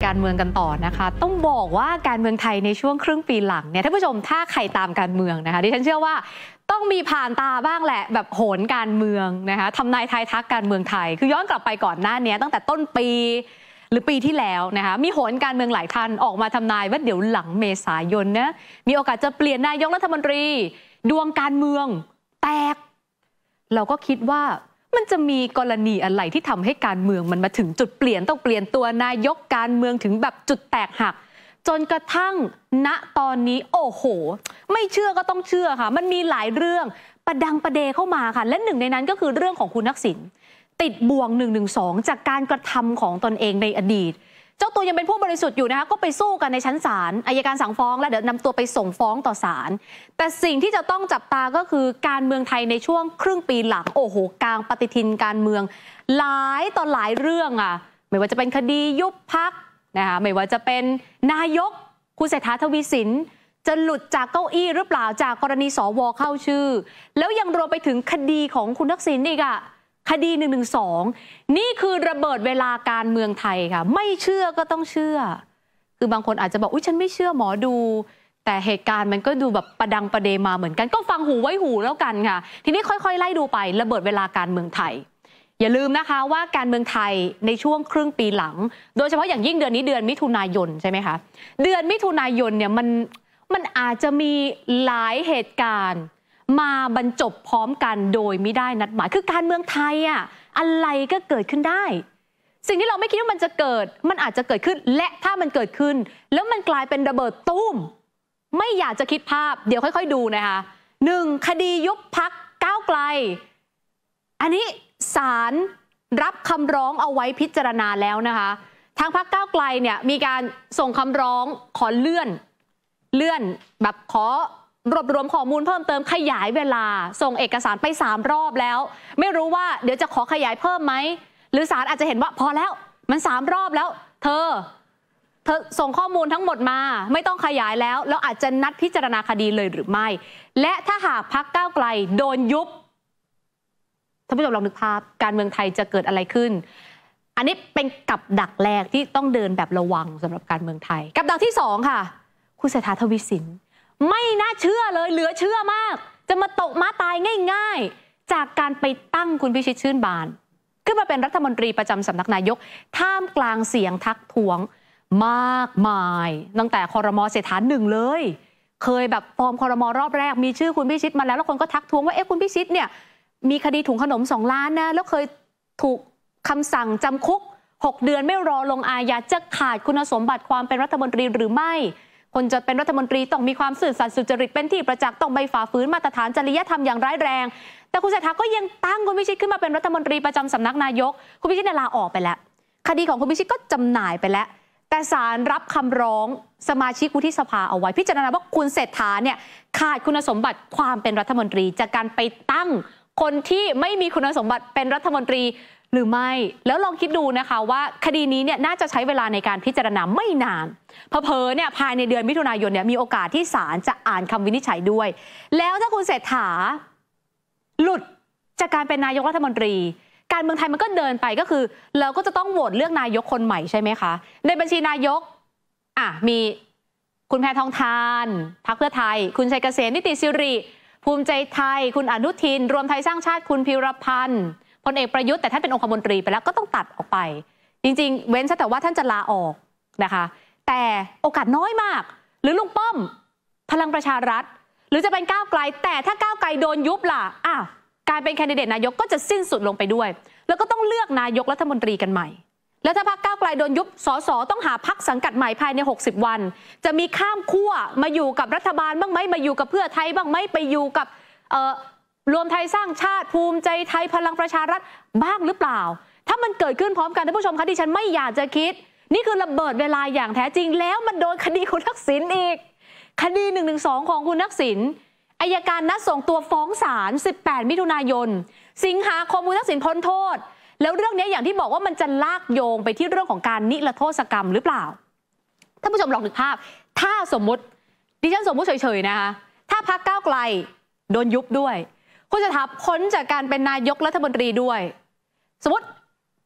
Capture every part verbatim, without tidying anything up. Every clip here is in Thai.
การเมืองกันต่อนะคะต้องบอกว่าการเมืองไทยในช่วงครึ่งปีหลังเนี่ยท่านผู้ชมถ้าใครตามการเมืองนะคะดิฉันเชื่อว่าต้องมีผ่านตาบ้างแหละแบบโหนการเมืองนะคะทำนายทายทักการเมืองไทยคือย้อนกลับไปก่อนหน้านี้ตั้งแต่ต้นปีหรือปีที่แล้วนะคะมีโหนการเมืองหลายท่านออกมาทำนายว่าเดี๋ยวหลังเมษายนนะมีโอกาสจะเปลี่ยนนายกรัฐมนตรีดวงการเมืองแตกเราก็คิดว่ามันจะมีกรณีอะไรที่ทำให้การเมืองมันมาถึงจุดเปลี่ยนต้องเปลี่ยนตัวนายกการเมืองถึงแบบจุดแตกหักจนกระทั่งณตอนนี้โอ้โหไม่เชื่อก็ต้องเชื่อค่ะมันมีหลายเรื่องประดังประเดเข้ามาค่ะและหนึ่งในนั้นก็คือเรื่องของคุณทักษิณติดบ่วงหนึ่งหนึ่งสองจากการกระทำของตนเองในอดีตเจ้าตัวยังเป็นผู้บริสุทธิ์อยู่นะคะก็ไปสู้กันในชั้นศาลอัยการสั่งฟ้องแล้วเดี๋ยวนำตัวไปส่งฟ้องต่อศาลแต่สิ่งที่จะต้องจับตาก็คือการเมืองไทยในช่วงครึ่งปีหลังโอ้โหกลางปฏิทินการเมืองหลายต่อหลายเรื่องอ่ะไม่ว่าจะเป็นคดียุบพรรคนะคะไม่ว่าจะเป็นนายกคุณเศรษฐาทวีสินจะหลุดจากเก้าอี้หรือเปล่าจากกรณีสวเข้าชื่อแล้วยังรวมไปถึงคดีของคุณทักษิณอีกอะคดีหนึ่งหนึ่งสองนี่คือระเบิดเวลาการเมืองไทยค่ะไม่เชื่อก็ต้องเชื่อคือบางคนอาจจะบอกอุ๊ยฉันไม่เชื่อหมอดูแต่เหตุการณ์มันก็ดูแบบประดังประเดมาเหมือนกันก็ฟังหูไว้หูแล้วกันค่ะทีนี้ค่อยๆไล่ดูไประเบิดเวลาการเมืองไทยอย่าลืมนะคะว่าการเมืองไทยในช่วงครึ่งปีหลังโดยเฉพาะอย่างยิ่งเดือนนี้เดือนมิถุนายนใช่ไหมคะเดือนมิถุนายนเนี่ยมันมันอาจจะมีหลายเหตุการณ์มาบรรจบพร้อมกันโดยไม่ได้นัดหมายคือการเมืองไทยอะอะไรก็เกิดขึ้นได้สิ่งที่เราไม่คิดว่ามันจะเกิดมันอาจจะเกิดขึ้นและถ้ามันเกิดขึ้นแล้วมันกลายเป็นระเบิดตุ้มไม่อยากจะคิดภาพเดี๋ยวค่อยๆดูนะคะหนึ่งคดียุบพรรคก้าวไกลอันนี้ศาลรับคำร้องเอาไว้พิจารณาแล้วนะคะทางพรรคก้าวไกลเนี่ยมีการส่งคำร้องขอเลื่อนเลื่อนแบบขอรวบรวมข้อมูลเพิ่มเติมขยายเวลาส่งเอกสารไปสามรอบแล้วไม่รู้ว่าเดี๋ยวจะขอขยายเพิ่มไหมหรือศาลอาจจะเห็นว่าพอแล้วมันสามรอบแล้วเธอเธอส่งข้อมูลทั้งหมดมาไม่ต้องขยายแล้วแล้วอาจจะนัดพิจารณาคดีเลยหรือไม่และถ้าหากพรรคก้าวไกลโดนยุบท่านผู้ชมลองนึกภาพการเมืองไทยจะเกิดอะไรขึ้นอันนี้เป็นกับดักแรกที่ต้องเดินแบบระวังสำหรับการเมืองไทยกับดักที่สองค่ะคุณเศรษฐาทวีสินไม่น่าเชื่อเลยเหลือเชื่อมากจะมาตกม้าตายง่ายๆจากการไปตั้งคุณพิชิตชื่นบานขึ้นมาเป็นรัฐมนตรีประจำสำนักนายกท่ามกลางเสียงทักท้วงมากมายตั้งแต่ครม.เศรษฐาหนึ่งเลยเคยแบบฟอร์มครม.รอบแรกมีชื่อคุณพิชิตมาแล้วแล้วคนก็ทักท้วงว่าเอ๊ะคุณพิชิตเนี่ยมีคดีถุงขนมสองล้านนะแล้วเคยถูกคำสั่งจำคุกหกเดือนไม่รอลงอาญาจะขาดคุณสมบัติความเป็นรัฐมนตรีหรือไม่คนจะเป็นรัฐมนตรีต้องมีความซื่อสัตย์สุจริตเป็นที่ประจักษ์ต้องไม่ฝ่าฝืนมาตรฐานจริยธรรมอย่างร้ายแรงแต่คุณเศรษฐาก็ยังตั้งคุณพิชิตขึ้นมาเป็นรัฐมนตรีประจำสำนักนายกคุณพิชิตลาออกไปแล้วคดีของคุณพิชิตก็จำหน่ายไปแล้วแต่ศาลรับคำร้องสมาชิกวุฒิสภาเอาไว้พิจารณาว่าคุณเศรษฐาเนี่ยขาดคุณสมบัติความเป็นรัฐมนตรีจากการไปตั้งคนที่ไม่มีคุณสมบัติเป็นรัฐมนตรีหรือไม่แล้วลองคิดดูนะคะว่าคดีนี้เนี่ยน่าจะใช้เวลาในการพิจารณาไม่นานเผลอๆเนี่ยภายในเดือนมิถุนายนเนี่ยมีโอกาสที่ศาลจะอ่านคำวินิจฉัยด้วยแล้วถ้าคุณเศรษฐาหลุดจากการเป็นนายกรัฐมนตรีการเมืองไทยมันก็เดินไปก็คือเราก็จะต้องโหวตเลือกนายกคนใหม่ใช่ไหมคะในบัญชีนายกอ่ะมีคุณแพทองธารพรรคเพื่อไทยคุณชัยเกษมนิติสิริภูมิใจไทยคุณอนุทินรวมไทยสร้างชาติคุณพิรพันธ์พลเอกประยุทธ์แต่ท่านเป็นองคมนตรีไปแล้วก็ต้องตัดออกไปจริงๆเว้นแต่ว่าท่านจะลาออกนะคะแต่โอกาสน้อยมากหรือลุงป้อมพลังประชารัฐหรือจะเป็นก้าวไกลแต่ถ้าก้าวไกลโดนยุบล่ะอ่ะการเป็นแคนดิเดตนายกก็จะสิ้นสุดลงไปด้วยแล้วก็ต้องเลือกนายกรัฐมนตรีกันใหม่แล้วถ้าพรรคก้าวไกลโดนยุบสสต้องหาพรรคสังกัดใหม่ภายในหกสิบวันจะมีข้ามขั้วมาอยู่กับรัฐบาลบ้างไหมมาอยู่กับเพื่อไทยบ้างไหมไปอยู่กับเอ่อรวมไทยสร้างชาติภูมิใจไทยพลังประชารัฐบ้างหรือเปล่าถ้ามันเกิดขึ้นพร้อมกันท่านผู้ชมคะดิฉันไม่อยากจะคิดนี่คือระเบิดเวลาอย่างแท้จริงแล้วมันโดนคดีคุณทักษิณอีกคดีหนึ่งหนึ่งสองของคุณทักษิณอัยการนัดส่งตัวฟ้องศาลสิบแปดมิถุนายนสิงหาคมคุณทักษิณพ้นโทษแล้วเรื่องนี้อย่างที่บอกว่ามันจะลากโยงไปที่เรื่องของการนิรโทษกรรมหรือเปล่าท่านผู้ชมลองนึกภาพถ้าสมมติดิฉันสมมติเฉยๆนะคะถ้าพรรคก้าวไกลโดนยุบด้วยคุณเศรษฐาพ้นจากการเป็นนายกรัฐมนตรีด้วยสมมติ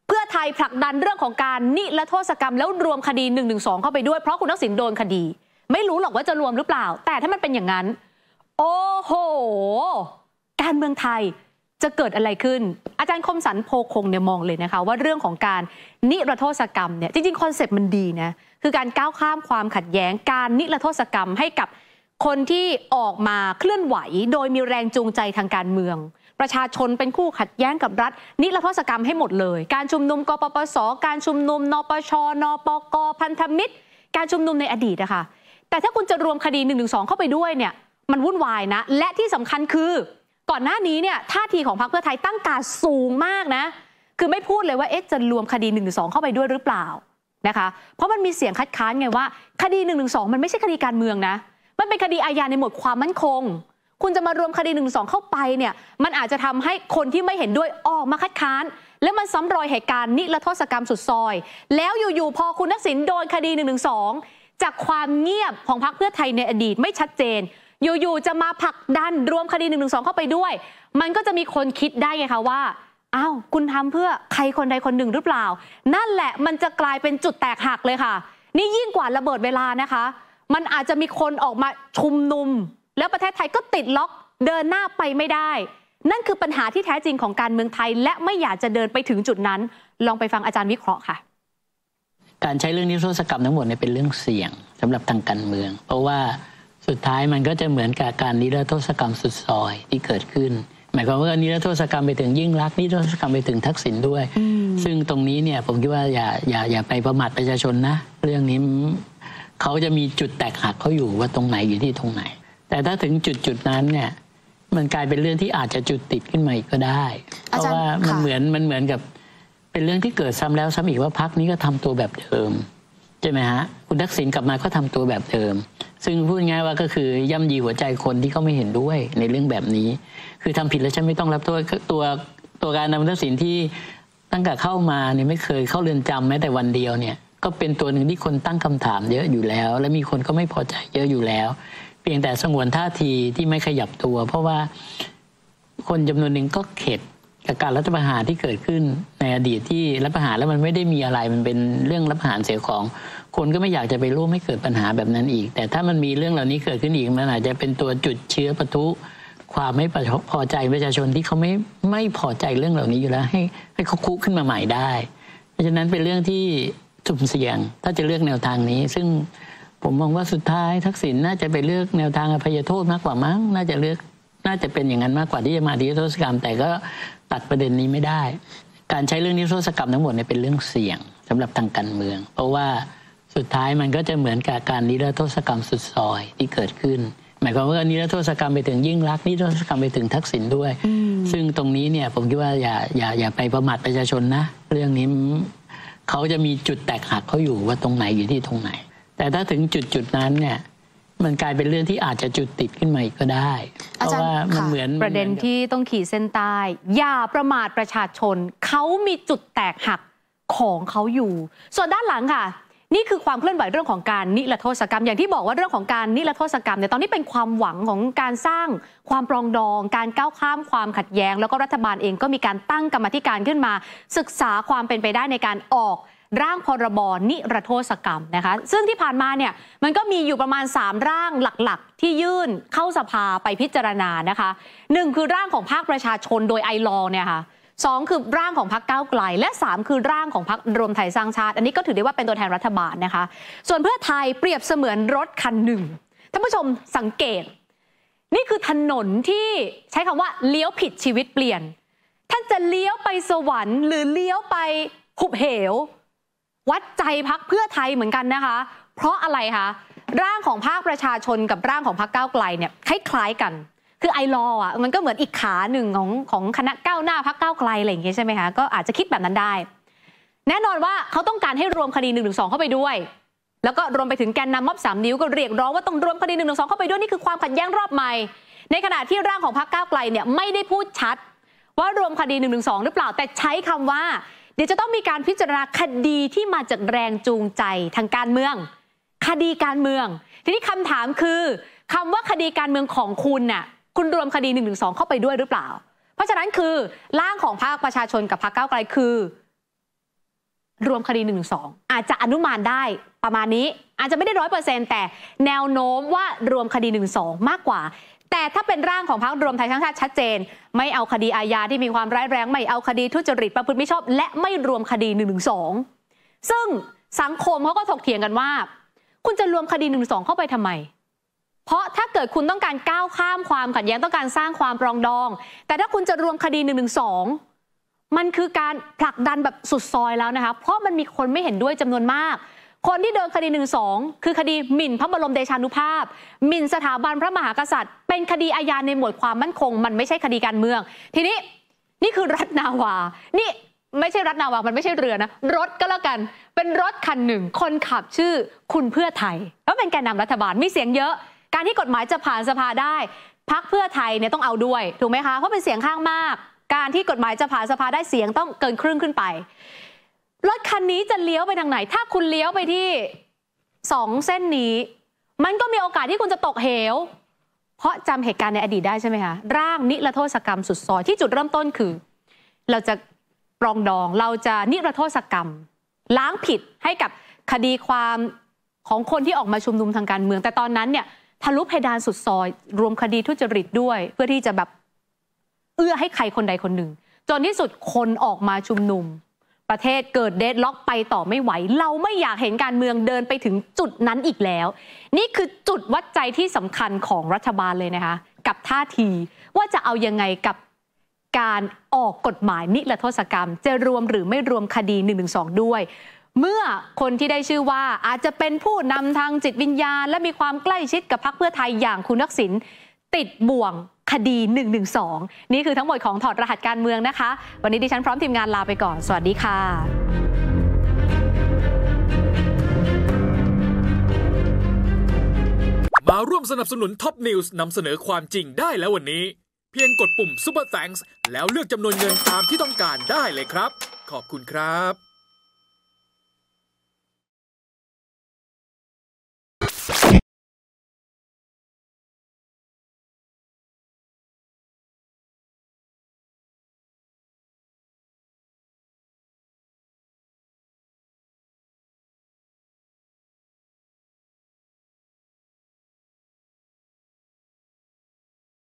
เพื่อไทยผลักดันเรื่องของการนิรโทษกรรมแล้วรวมคดีหนึ่งหนึ่งสองเข้าไปด้วยเพราะคุณทักษิณโดนคดีไม่รู้หรอกว่าจะรวมหรือเปล่าแต่ถ้ามันเป็นอย่างนั้นโอ้โหการเมืองไทยจะเกิดอะไรขึ้นอาจารย์คมสันต์โพคงเนี่ยมองเลยนะคะว่าเรื่องของการนิรโทษกรรมเนี่ยจริงๆคอนเซ็ปต์มันดีนะคือการก้าวข้ามความขัดแย้งการนิรโทษกรรมให้กับคนที่ออกมาเคลื่อนไหวโดยมีแรงจูงใจทางการเมืองประชาชนเป็นคู่ขัดแย้งกับรัฐนิรโทษกรรมให้หมดเลยการชุมนุมกปปสการชุมนุมนปชนปกพันธมิตรการชุมนุมในอดีตนะคะแต่ถ้าคุณจะรวมคดีหนึ่งหนึ่งสองเข้าไปด้วยเนี่ยมันวุ่นวายนะและที่สำคัญคือก่อนหน้านี้เนี่ยท่าทีของพรรคเพื่อไทยตั้งการสูงมากนะคือไม่พูดเลยว่าเอ๊ะจะรวมคดีหนึ่งหนึ่งสองเข้าไปด้วยหรือเปล่านะคะเพราะมันมีเสียงคัดค้านไงว่าคดีหนึ่งหนึ่งสองมันไม่ใช่คดีการเมืองนะมันเป็นคดีอาญาในหมวดความมั่นคงคุณจะมารวมคดีหนึ่งหนึ่งสองเข้าไปเนี่ยมันอาจจะทำให้คนที่ไม่เห็นด้วยออกมาคัดค้านแล้วมันซ้ำรอยเหตุการณ์นิรโทษกรรมสุดซอยแล้วอยู่ๆพอคุณทักษิณโดนคดีหนึ่งหนึ่งสองจากความเงียบของพรรคเพื่อไทยในอดีตไม่ชัดเจนอยู่ๆจะมาผลักดันรวมคดีหนึ่งหนึ่งสองเข้าไปด้วยมันก็จะมีคนคิดได้ไงคะว่าอ้าวคุณทำเพื่อใครคนใดคนหนึ่งหรือเปล่านั่นแหละมันจะกลายเป็นจุดแตกหักเลยค่ะนี่ยิ่งกว่าระเบิดเวลานะคะมันอาจจะมีคนออกมาชุมนุมแล้วประเทศไทยก็ติดล็อกเดินหน้าไปไม่ได้นั่นคือปัญหาที่แท้จริงของการเมืองไทยและไม่อยากจะเดินไปถึงจุดนั้นลองไปฟังอาจารย์วิเคราะห์ค่ะการใช้เรื่องนิรโทษกรรมทั้งหมดเนี่ยเป็นเรื่องเสี่ยงสำหรับทางการเมืองเพราะว่าสุดท้ายมันก็จะเหมือนกับการนิรโทษกรรมสุดซอยที่เกิดขึ้นหมายความว่านิรโทษกรรมไปถึงยิ่งลักษณ์นิรโทษกรรมไปถึงทักษิณด้วยซึ่งตรงนี้เนี่ยผมคิดว่าอย่าอย่าอย่าไปประมาทประชาชนนะเรื่องนี้เขาจะมีจุดแตกหักเขาอยู่ว่าตรงไหนอยู่ที่ตรงไหนแต่ถ้าถึงจุดจุดนั้นเนี่ยมันกลายเป็นเรื่องที่อาจจะจุดติดขึ้นมาอีกก็ได้เพราะว่ามันเหมือนมันเหมือนกับเป็นเรื่องที่เกิดซ้ำแล้วซ้ำอีกว่าพรรคนี้ก็ทำตัวแบบเดิมใช่ไหมฮะคุณทักษิณกลับมาก็ทำตัวแบบเดิมซึ่งพูดง่ายว่าก็คือย่ำยีหัวใจคนที่เขาไม่เห็นด้วยในเรื่องแบบนี้คือทำผิดแล้วฉันไม่ต้องรับโทษตัวตัวการนำทักษิณที่ตั้งแต่เข้ามาเนี่ยไม่เคยเข้าเรือนจำแม้แต่วันเดียวเนี่ยก็เป็นตัวหนึ่งที่คนตั้งคำถามเยอะอยู่แล้วและมีคนก็ไม่พอใจเยอะอยู่แล้วเพียงแต่สงวนท่าทีที่ไม่ขยับตัวเพราะว่าคนจำนวนหนึ่งก็เข็ดกับการรัฐประหารที่เกิดขึ้นในอดีตที่รัฐประหารแล้วมันไม่ได้มีอะไรมันเป็นเรื่องรัฐประหารเสียของคนก็ไม่อยากจะไปร่วมให้เกิดปัญหาแบบนั้นอีกแต่ถ้ามันมีเรื่องเหล่านี้เกิดขึ้นอีกมันอาจจะเป็นตัวจุดเชื้อปะทุความไม่พอใจประชาชนที่เขาไม่ไม่พอใจเรื่องเหล่านี้อยู่แล้วให้ให้เขาคุกขึ้นมาใหม่ได้เพราะฉะนั้นเป็นเรื่องที่สุ่มเสี่ยงถ้าจะเลือกแนวทางนี้ซึ่งผมมองว่าสุดท้ายทักษิณน่าจะไปเลือกแนวทางอภัยโทษมากกว่ามั้งน่าจะเลือกน่าจะเป็นอย่างนั้นมากกว่าที่จะมานิรโทษกรรมแต่ก็ตัดประเด็นนี้ไม่ได้การใช้เรื่องนิรโทษกรรมทั้งหมดเนี่ยเป็นเรื่องเสี่ยงสำหรับทางการเมืองเพราะว่าสุดท้ายมันก็จะเหมือนกับการนิรโทษกรรมสุดซอยที่เกิดขึ้นหมายความว่านิรโทษกรรมไปถึงยิ่งลักษณ์นิรโทษกรรมไปถึงทักษิณด้วยซึ่งตรงนี้เนี่ยผมคิดว่าอย่าอย่าอย่าไปประมาทประชาชนนะเรื่องนี้เขาจะมีจุดแตกหักเขาอยู่ว่าตรงไหนอยู่ที่ตรงไหนแต่ถ้าถึงจุดจุดนั้นเนี่ยมันกลายเป็นเรื่องที่อาจจะจุดติดขึ้นมาอีกก็ได้เพราะว่ามันเหมือนประเด็นที่ต้องขีดเส้นใต้อย่าประมาทประชาชนเขามีจุดแตกหักของเขาอยู่ส่วนด้านหลังค่ะนี่คือความเคลื่อนไหวเรื่องของการนิรโทษกรรมอย่างที่บอกว่าเรื่องของการนิรโทษกรรมเนี่ยตอนนี้เป็นความหวังของการสร้างความปรองดองการก้าวข้ามความขัดแย้งแล้วก็รัฐบาลเองก็มีการตั้งกรรมาธิการขึ้นมาศึกษาความเป็นไปได้ในการออกร่างพรบนิรโทษกรรมนะคะซึ่งที่ผ่านมาเนี่ยมันก็มีอยู่ประมาณสามร่างหลักๆที่ยื่นเข้าสภาไปพิจารณานะคะหนึ่งคือร่างของภาคประชาชนโดยไอลอเนี่ยค่ะสองคือร่างของพรรคก้าวไกลและสามคือร่างของพรรครวมไทยสร้างชาติอันนี้ก็ถือได้ว่าเป็นตัวแทนรัฐบาลนะคะส่วนเพื่อไทยเปรียบเสมือนรถคันหนึ่งท่านผู้ชมสังเกตนี่คือถนนที่ใช้คำว่าเลี้ยวผิดชีวิตเปลี่ยนท่านจะเลี้ยวไปสวรรค์หรือเลี้ยวไปหุบเหววัดใจพรรคเพื่อไทยเหมือนกันนะคะเพราะอะไรคะร่างของภาคประชาชนกับร่างของพรรคก้าวไกลเนี่ยคล้ายๆกันคือไอลออ่ะมันก็เหมือนอีกขาหนึ่งของของคณะก้าวหน้าพรรคก้าวไกลอะไรอย่างเงี้ยใช่ไหมคะก็อาจจะคิดแบบนั้นได้แน่นอนว่าเขาต้องการให้รวมคดีหนึ่งหนึ่งสองเข้าไปด้วยแล้วก็รวมไปถึงแกนนำม็อบสามนิ้วก็เรียกร้องว่าต้องรวมคดีหนึ่งหนึ่งสองเข้าไปด้วยนี่คือความขัดแย้งรอบใหม่ในขณะที่ร่างของพรรคก้าวไกลเนี่ยไม่ได้พูดชัดว่ารวมคดีหนึ่งหนึ่งสองหรือเปล่าแต่ใช้คำว่าเดี๋ยวจะต้องมีการพิจารณาคดีที่มาจากแรงจูงใจทางการเมืองคดีการเมืองทีนี้คำถามคือคำว่าคดีการเมืองของคุณน่ะคุณรวมคดีหนึ่งหนึ่งสองเข้าไปด้วยหรือเปล่าเพราะฉะนั้นคือร่างของพรรคประชาชนกับพรรคก้าวไกลคือรวมคดีหนึ่งหนึ่งสองอาจจะอนุมานได้ประมาณนี้อาจจะไม่ได้ร้อยเปอร์เซ็นต์แต่แนวโน้มว่ารวมคดีหนึ่งสองมากกว่าแต่ถ้าเป็นร่างของพรรครวมไทยสร้างชาติชัดเจนไม่เอาคดีอาญาที่มีความร้ายแรงไม่เอาคดีทุจริตประพฤติมิชอบและไม่รวมคดีหนึ่งหนึ่งสองซึ่งสังคมเขาก็ถกเถียงกันว่าคุณจะรวมคดีหนึ่งหนึ่งสองเข้าไปทำไมเพราะถ้าเกิดคุณต้องการก้าวข้ามความขัดแย้งต้องการสร้างความปรองดองแต่ถ้าคุณจะรวมคดีหนึ่งหนึ่งสองมันคือการผลักดันแบบสุดซอยแล้วนะคะเพราะมันมีคนไม่เห็นด้วยจำนวนมากคนที่เดินคดีหนึ่งสองคือคดีหมิ่นพระบรมเดชานุภาพหมิ่นสถาบันพระมหากษัตริย์เป็นคดีอาญาในหมวดความมั่นคงมันไม่ใช่คดีการเมืองทีนี้นี่คือรัฐนาวานี่ไม่ใช่รัฐนาวามันไม่ใช่เรือนะรถก็แล้วกันเป็นรถคันหนึ่งคนขับชื่อคุณเพื่อไทยแล้วเป็นแกนนำรัฐบาลมีเสียงเยอะการที่กฎหมายจะผ่านสภาได้พรรคเพื่อไทยเนี่ยต้องเอาด้วยถูกไหมคะเพราะเป็นเสียงข้างมากการที่กฎหมายจะผ่านสภาได้เสียงต้องเกินครึ่งขึ้นไปรถคันนี้จะเลี้ยวไปทางไหนถ้าคุณเลี้ยวไปที่สองเส้นนี้มันก็มีโอกาสที่คุณจะตกเหวเพราะจำเหตุการณ์ในอดีตได้ใช่ไหมคะร่างนิรโทษกรรมสุดซอยที่จุดเริ่มต้นคือเราจะปรองดองเราจะนิรโทษกรรมล้างผิดให้กับคดีความของคนที่ออกมาชุมนุมทางการเมืองแต่ตอนนั้นเนี่ยทะลุเพดานสุดซอยรวมคดีทุจริตด้วยเพื่อที่จะแบบเอื้อให้ใครคนใดคนหนึ่งจนที่สุดคนออกมาชุมนุมประเทศเกิดเดดล็อกไปต่อไม่ไหวเราไม่อยากเห็นการเมืองเดินไปถึงจุดนั้นอีกแล้วนี่คือจุดวัดใจที่สำคัญของรัฐบาลเลยนะคะกับท่าทีว่าจะเอายังไงกับการออกกฎหมายนิรโทษกรรมจะรวมหรือไม่รวมคดีหนึ่งหนึ่งสองด้วยเมื่อคนที่ได้ชื่อว่าอาจจะเป็นผู้นำทางจิตวิญญาณและมีความใกล้ชิดกับพรรคเพื่อไทยอย่างคุณทักษิณติดบ่วงคดีหนึ่งหนึ่งสองนี่คือทั้งหมดของถอดรหัสการเมืองนะคะวันนี้ดิฉันพร้อมทีมงานลาไปก่อนสวัสดีค่ะมาร่วมสนับสนุนท็อปนิวส์นำเสนอความจริงได้แล้ววันนี้เพียงกดปุ่ม Super Thanks แล้วเลือกจำนวนเงินตามที่ต้องการได้เลยครับขอบคุณครับ